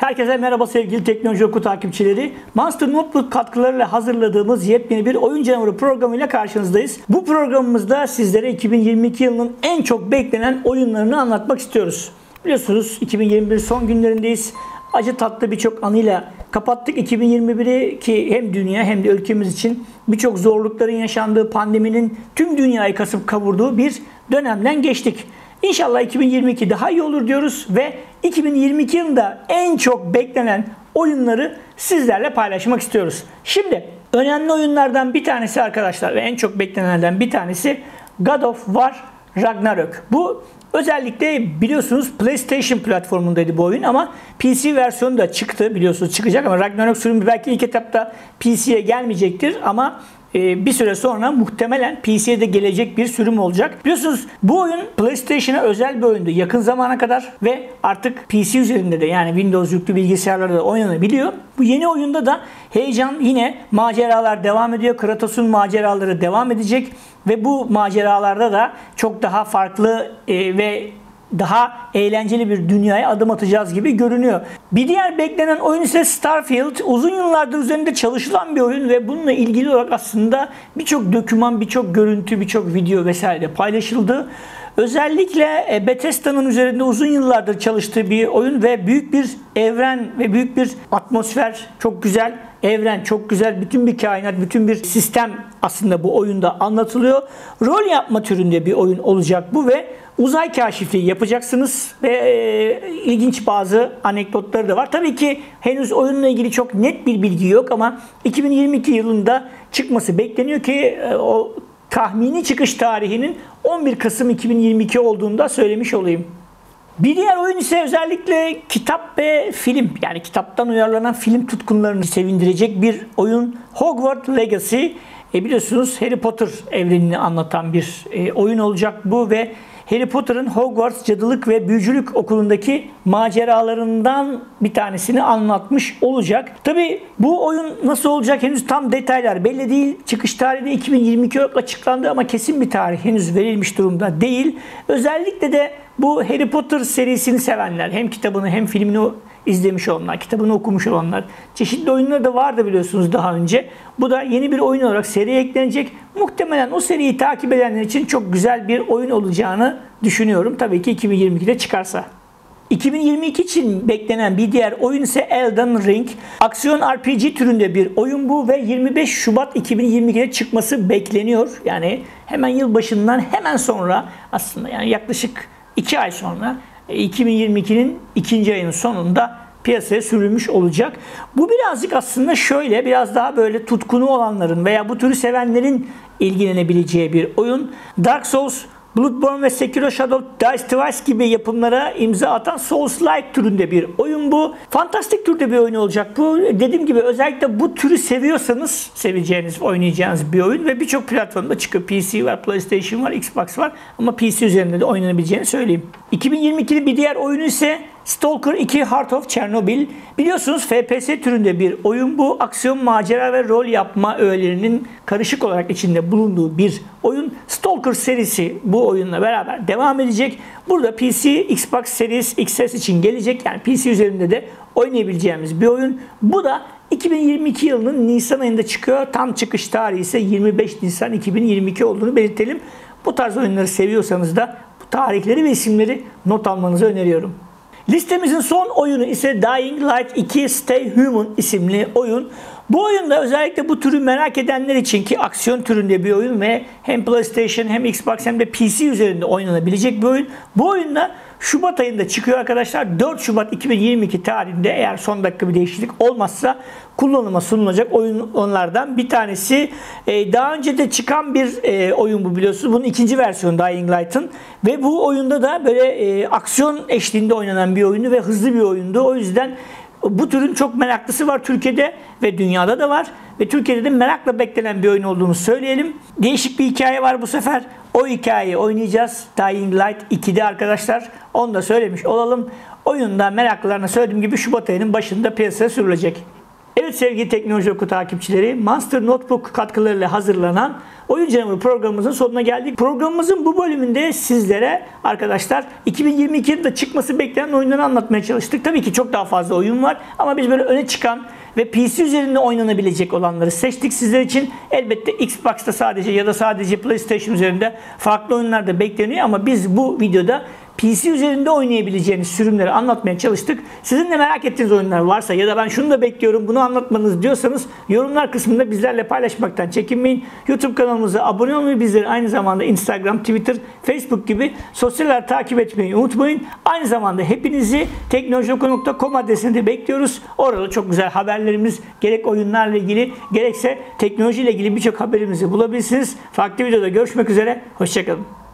Herkese merhaba sevgili Teknoloji Oku takipçileri. Monster Notebook katkılarıyla hazırladığımız yepyeni bir oyun canavarı programıyla karşınızdayız. Bu programımızda sizlere 2022 yılının en çok beklenen oyunlarını anlatmak istiyoruz. Biliyorsunuz 2021 son günlerindeyiz. Acı tatlı birçok anıyla kapattık 2021'i ki hem dünya hem de ülkemiz için birçok zorlukların yaşandığı, pandeminin tüm dünyayı kasıp kavurduğu bir dönemden geçtik. İnşallah 2022 daha iyi olur diyoruz ve 2022 yılında en çok beklenen oyunları sizlerle paylaşmak istiyoruz. Şimdi önemli oyunlardan bir tanesi arkadaşlar ve en çok beklenenlerden bir tanesi God of War Ragnarök. Bu özellikle biliyorsunuz PlayStation platformundaydı bu oyun ama PC versiyonu da çıktı, biliyorsunuz çıkacak ama Ragnarök sürümü belki ilk etapta PC'ye gelmeyecektir ama bir süre sonra muhtemelen PC'ye de gelecek bir sürüm olacak. Biliyorsunuz bu oyun PlayStation'a özel bir oyundu yakın zamana kadar ve artık PC üzerinde de yani Windows yüklü bilgisayarlarda da oynanabiliyor. Bu yeni oyunda da heyecan, yine maceralar devam ediyor. Kratos'un maceraları devam edecek ve bu maceralarda da çok daha farklı ve daha eğlenceli bir dünyaya adım atacağız gibi görünüyor. Bir diğer beklenen oyun ise Starfield. Uzun yıllardır üzerinde çalışılan bir oyun ve bununla ilgili olarak aslında birçok doküman, birçok görüntü, birçok video vesaire paylaşıldı. Özellikle Bethesda'nın üzerinde uzun yıllardır çalıştığı bir oyun ve büyük bir evren ve büyük bir atmosfer, çok güzel evren, çok güzel bütün bir kainat, bütün bir sistem aslında bu oyunda anlatılıyor. Rol yapma türünde bir oyun olacak bu ve uzay kaşifliği yapacaksınız ve ilginç bazı anekdotları da var. Tabii ki henüz oyunla ilgili çok net bir bilgi yok ama 2022 yılında çıkması bekleniyor ki o tahmini çıkış tarihinin 11 Kasım 2022 olduğunu da söylemiş olayım. Bir diğer oyun ise özellikle kitap ve film, yani kitaptan uyarlanan film tutkunlarını sevindirecek bir oyun, Hogwarts Legacy. Biliyorsunuz Harry Potter evrenini anlatan bir oyun olacak bu ve Harry Potter'ın Hogwarts Cadılık ve Büyücülük Okulu'ndaki maceralarından bir tanesini anlatmış olacak. Tabi bu oyun nasıl olacak henüz tam detaylar belli değil. Çıkış tarihi de 2022 olarak açıklandı ama kesin bir tarih henüz verilmiş durumda değil. Özellikle de bu Harry Potter serisini sevenler, hem kitabını hem filmini izlemiş olanlar, kitabını okumuş olanlar, çeşitli oyunları da vardı biliyorsunuz daha önce. Bu da yeni bir oyun olarak seriye eklenecek. Muhtemelen o seriyi takip edenler için çok güzel bir oyun olacağını düşünüyorum. Tabii ki 2022'de çıkarsa. 2022 için beklenen bir diğer oyun ise Elden Ring. Aksiyon RPG türünde bir oyun bu ve 25 Şubat 2022'de çıkması bekleniyor. Yani hemen yılbaşından hemen sonra aslında, yani yaklaşık 2 ay sonra 2022'nin ikinci ayının sonunda piyasaya sürülmüş olacak. Bu birazcık aslında şöyle, biraz daha böyle tutkunu olanların veya bu türü sevenlerin ilgilenebileceği bir oyun. Dark Souls, Bloodborne ve Sekiro Shadow Die Twice gibi yapımlara imza atan Souls-like türünde bir oyun bu. Fantastik türde bir oyun olacak bu. Dediğim gibi özellikle bu türü seviyorsanız seveceğiniz, oynayacağınız bir oyun ve birçok platformda çıkıyor. PC var, PlayStation var, Xbox var ama PC üzerinde de oynanabileceğini söyleyeyim. 2022'de bir diğer oyunu ise Stalker 2 Heart of Chernobyl. Biliyorsunuz FPS türünde bir oyun bu. Aksiyon, macera ve rol yapma öğelerinin karışık olarak içinde bulunduğu bir oyun. Stalker serisi bu oyunla beraber devam edecek. Burada PC, Xbox Series XS için gelecek. Yani PC üzerinde de oynayabileceğimiz bir oyun. Bu da 2022 yılının Nisan ayında çıkıyor. Tam çıkış tarihi ise 25 Nisan 2022 olduğunu belirtelim. Bu tarz oyunları seviyorsanız da bu tarihleri ve isimleri not almanızı öneriyorum. Listemizin son oyunu ise Dying Light 2 Stay Human isimli oyun. Bu oyunda özellikle bu türü merak edenler için, ki aksiyon türünde bir oyun ve hem PlayStation hem Xbox hem de PC üzerinde oynanabilecek bir oyun. Bu oyunda Şubat ayında çıkıyor arkadaşlar. 4 Şubat 2022 tarihinde eğer son dakika bir değişiklik olmazsa kullanıma sunulacak oyunlardan bir tanesi. Daha önce de çıkan bir oyun bu, biliyorsunuz. Bunun ikinci versiyonu Dying Light'ın ve bu oyunda da böyle aksiyon eşliğinde oynanan bir oyundu ve hızlı bir oyundu. O yüzden bu türün çok meraklısı var Türkiye'de ve dünyada da var. Ve Türkiye'de de merakla beklenen bir oyun olduğunu söyleyelim. Değişik bir hikaye var bu sefer. O hikayeyi oynayacağız Dying Light 2'de arkadaşlar. Onu da söylemiş olalım. Oyunda meraklılarına söylediğim gibi Şubat ayının başında piyasaya sürülecek. Evet sevgili Teknoloji Oku takipçileri, Monster Notebook katkılarıyla hazırlanan Oyun Canavarı programımızın sonuna geldik. Programımızın bu bölümünde sizlere arkadaşlar 2022 yılında çıkması beklenen oyunları anlatmaya çalıştık. Tabii ki çok daha fazla oyun var ama biz böyle öne çıkan ve PC üzerinde oynanabilecek olanları seçtik sizler için. Elbette Xbox'ta sadece ya da sadece PlayStation üzerinde farklı oyunlar da bekleniyor ama biz bu videoda PC üzerinde oynayabileceğiniz sürümleri anlatmaya çalıştık. Sizin de merak ettiğiniz oyunlar varsa ya da ben şunu da bekliyorum, bunu anlatmanız diyorsanız yorumlar kısmında bizlerle paylaşmaktan çekinmeyin. YouTube kanalımıza abone olmayı, bizleri aynı zamanda Instagram, Twitter, Facebook gibi sosyal ağlar takip etmeyi unutmayın. Aynı zamanda hepinizi teknolojioku.com adresinde bekliyoruz. Orada çok güzel haberlerimiz, gerek oyunlarla ilgili gerekse teknolojiyle ilgili birçok haberimizi bulabilirsiniz. Farklı videoda görüşmek üzere. Hoşçakalın.